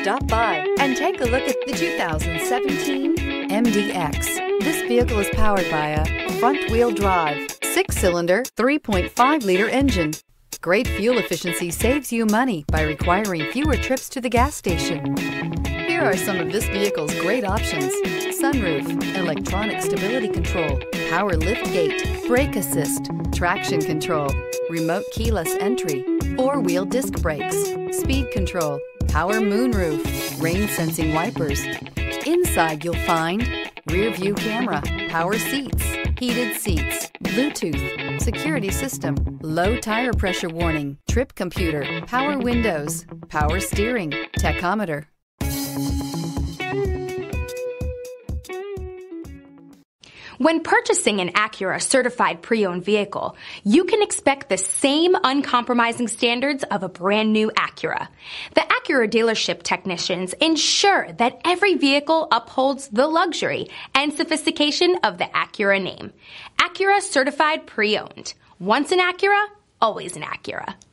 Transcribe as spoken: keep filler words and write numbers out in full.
Stop by and take a look at the two thousand seventeen M D X. This vehicle is powered by a front-wheel drive, six-cylinder, three point five liter engine. Great fuel efficiency saves you money by requiring fewer trips to the gas station. Here are some of this vehicle's great options: sunroof, electronic stability control, power lift gate, brake assist, traction control, remote keyless entry, four-wheel disc brakes, speed control, power moonroof, rain sensing wipers. Inside you'll find rear view camera, power seats, heated seats, Bluetooth, security system, low tire pressure warning, trip computer, power windows, power steering, tachometer. When purchasing an Acura certified pre-owned vehicle, you can expect the same uncompromising standards of a brand new Acura. The Acura dealership technicians ensure that every vehicle upholds the luxury and sophistication of the Acura name. Acura certified pre-owned. Once an Acura, always an Acura.